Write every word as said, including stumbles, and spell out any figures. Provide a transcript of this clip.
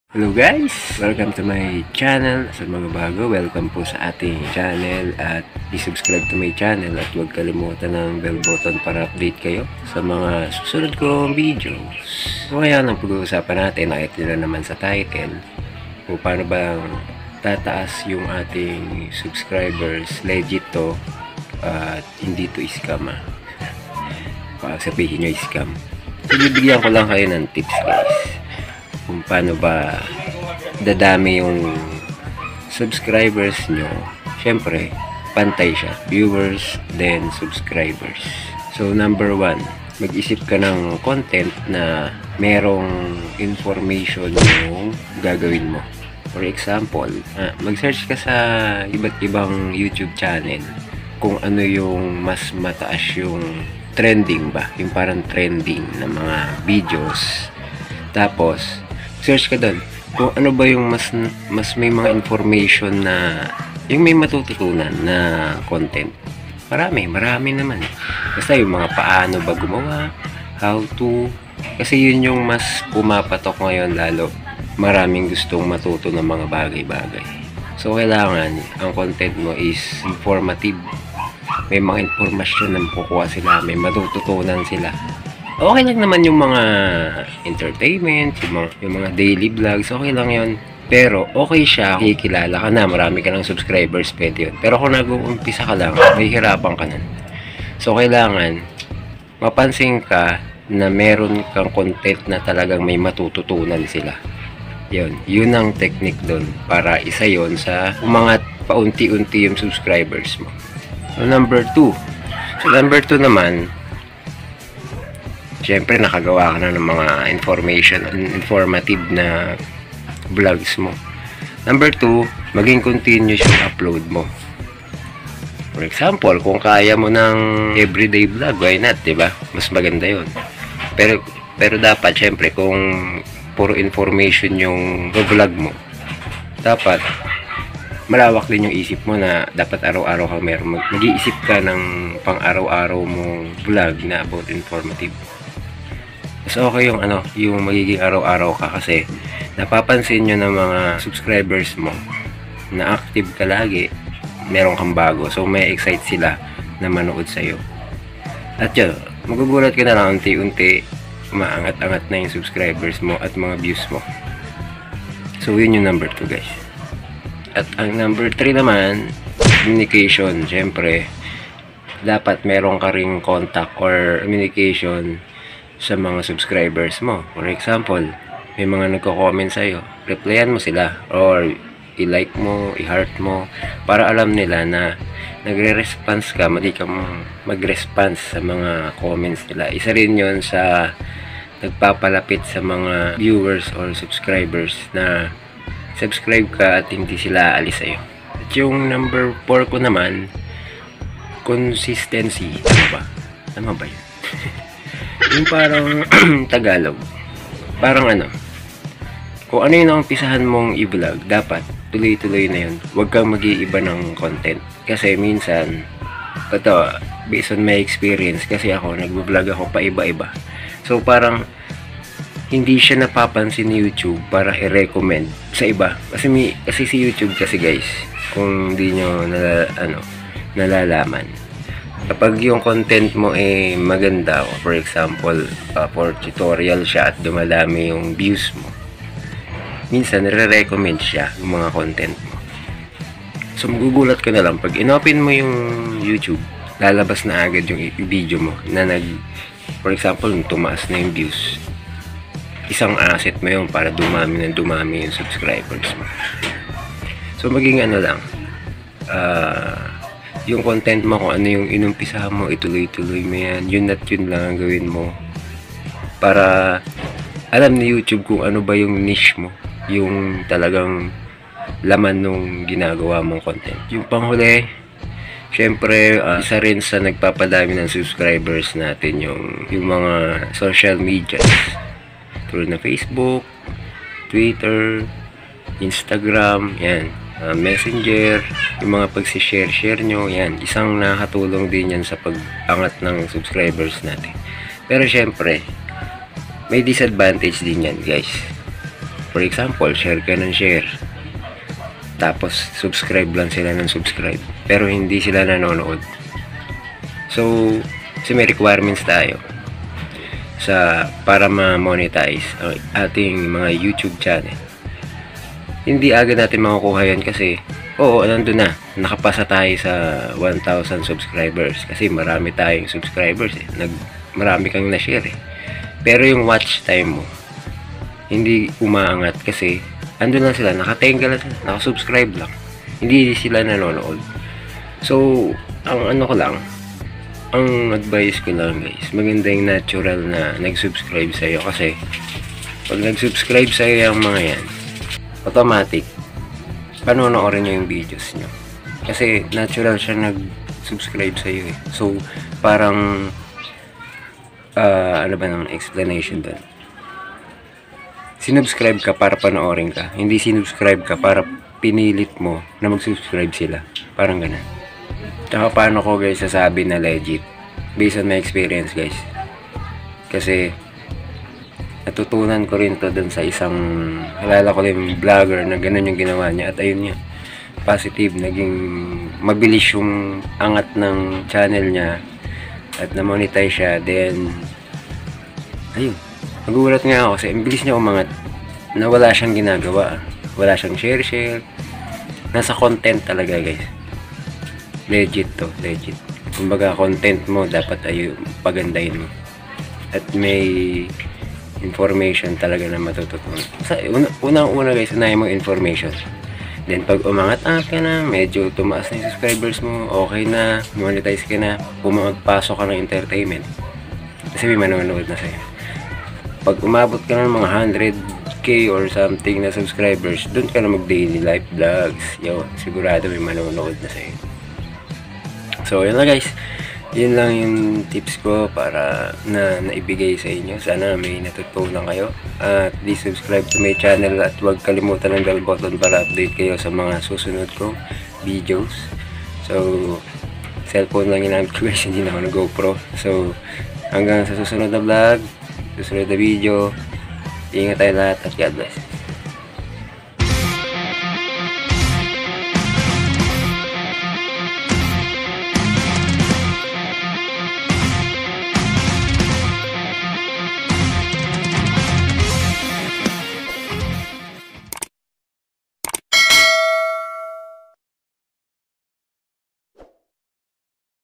Hello guys! Welcome to my channel. Sa mga bago, welcome po sa ating channel at i-subscribe to my channel at huwag kalimutan ng bell button para update kayo sa mga susunod kong videos. So kaya ang pag-uusapan natin, nakita na naman sa title kung paano bang tataas yung ating subscribers. Legit to at hindi to scam ah. Baka sabihin nyo scam. So bibigyan ko lang kayo ng tips guys kung paano ba dadami yung subscribers nyo. Syempre, pantay siya. Viewers, then subscribers. So, number one, mag-isip ka ng content na merong information yung gagawin mo. For example, ah, mag-search ka sa iba't ibang YouTube channel kung ano yung mas mataas yung trending ba. Yung parang trending na mga videos. Tapos, search ka doon kung ano ba yung mas mas may mga information na yung may matututunan na content. Marami, marami naman. Basta yung mga paano ba gumawa, how to, kasi yun yung mas pumapatok ngayon lalo. Maraming gustong matuto ng mga bagay-bagay. So, kailangan ang content mo is informative. May mga informasyon na makukuha sila, may matututunan sila. Okay lang naman yung mga entertainment, yung mga, yung mga daily vlogs, okay lang yun. Pero okay siya, kikilala ka na, marami ka ng subscribers, pwede yun. Pero kung nag-uumpisa ka lang, may hirapan ka na. So kailangan, mapansin ka na meron kang content na talagang may matututunan sila. Yun, yun ang technique doon para isa yon sa umangat paunti-unti yung subscribers mo. So number two. So number two naman, siyempre nakagawa ka na ng mga information, informative na vlogs mo. Number two, maging continuous yung upload mo. For example, kung kaya mo ng everyday vlog, why not, diba? Mas maganda yun. Pero, pero dapat, siyempre, kung puro information yung vlog mo, dapat malawak din yung isip mo na dapat araw-araw kang meron. Mag-iisip ka ng pang-araw-araw mong vlog na about informative. So okay yung ano, yung magiging araw-araw ka kasi napapansin nyo ng mga subscribers mo na active ka lagi, meron kang bago. So may excite sila na manood sa'yo. At yun, magugulat ka na lang unti-unti, maangat-angat na yung subscribers mo at mga views mo. So yun yung number two guys. At ang number three naman, communication. Siyempre, dapat meron ka ring contact or communication sa mga subscribers mo. For example, may mga nagko-comment sa'yo, replyan mo sila or i-like mo, i-heart mo para alam nila na nagre-response ka, mali ka mag-response sa mga comments nila. Isa rin yun sa nagpapalapit sa mga viewers or subscribers na subscribe ka at hindi sila alis sa'yo. At yung number four ko naman, consistency. Ano ba? Ano ba yun? Yung parang Tagalog, parang ano, kung ano yung naumpisahan mong i-vlog, dapat tuloy-tuloy na yun. Huwag kang mag-iiba ng content. Kasi minsan, ito, based on my experience, kasi ako, nag-vlog ako pa iba-iba. So parang, hindi siya napapansin ni YouTube para i-recommend sa iba. Kasi, may, kasi si YouTube kasi guys, kung hindi nyo nala, ano, nalalaman, kapag yung content mo ay eh, maganda, for example, uh, for tutorial siya at dumadami yung views mo, minsan nire-recommend siya yung mga content mo. So magugulat ka na lang, pag inopen mo yung YouTube, lalabas na agad yung video mo na nag, for example, tumaas na yung views. Isang asset mo yun para dumami na dumami yung subscribers mo. So maging ano lang, ah, uh, yung content mo, kung ano yung inumpisahan mo, ituloy-tuloy mo yan. Yun at yun lang ang gawin mo. Para alam ni YouTube kung ano ba yung niche mo. Yung talagang laman nung ginagawa mong content. Yung panghuli, syempre, uh, isa rin sa nagpapadami ng subscribers natin yung, yung mga social media. Tulad na Facebook, Twitter, Instagram, yan. Uh, Messenger, yung mga pagsishare-share nyo, yan, isang nakatulong din yan sa pag-angat ng subscribers natin. Pero syempre, may disadvantage din yan guys. For example, share ka ng share. Tapos, subscribe lang sila ng subscribe. Pero hindi sila nanonood. So, kasi may requirements tayo sa para ma-monetize ang ating mga YouTube channel. Hindi agad natin makukuha yan kasi oo, nandun na. Nakapasa tayo sa one thousand subscribers kasi marami tayong subscribers eh. Nag, marami kang na-share eh. Pero yung watch time mo hindi umaangat kasi andun lang sila, nakatenga lang sila, nakasubscribe lang. Hindi sila nanonood. So, ang ano ko lang, ang advice ko lang guys, maganda yung natural na nag-subscribe sa'yo kasi pag nag-subscribe sa'yo yung mga yan, automatic panonoorin nyo yung videos nyo kasi natural siya nag-subscribe sa'yo eh. So parang uh, ano ba naman explanation doon, sinubscribe ka para panoorin ka, hindi sinubscribe ka para pinilit mo na mag-subscribe sila, parang ganun. Tsaka paano ko guys sasabi na legit? Based on my experience guys. Kasi natutunan ko rin to dun sa isang, halala ko rin vlogger na ganun yung ginawa niya. At ayun niya, positive, naging mabilis yung angat ng channel niya. At na-monetize siya. Then, ayun, nagugulat nga ako kasi ang bilis niya umangat na wala siyang ginagawa. Wala siyang share-share. Nasa content talaga guys. Legit to, legit. Kumbaga content mo dapat ay pagandahin mo. At may information talaga na matututunan. Sa unang-una guys, unahin mo information. Then pag umangat-angat ka na, medyo tumaas na yung subscribers mo, okay na, monetize ka na, pumapasok ka ng entertainment. Kasi may manonood na sa'yo. Pag umabot ka ng mga one hundred K or something na subscribers, dun ka na mag daily life vlogs. Yo, sigurado may manonood na sa'yo. So, yun lang guys. Yun lang yung tips ko para na naibigay sa inyo. Sana may natutunan kayo. At please subscribe to my channel at huwag kalimutan ng bell button para update kayo sa mga susunod kong videos. So, cellphone lang ginamit ko guys. Hindi na ako nag-GoPro. So, hanggang sa susunod na vlog, susunod na video. Ingat tayo lahat at God bless.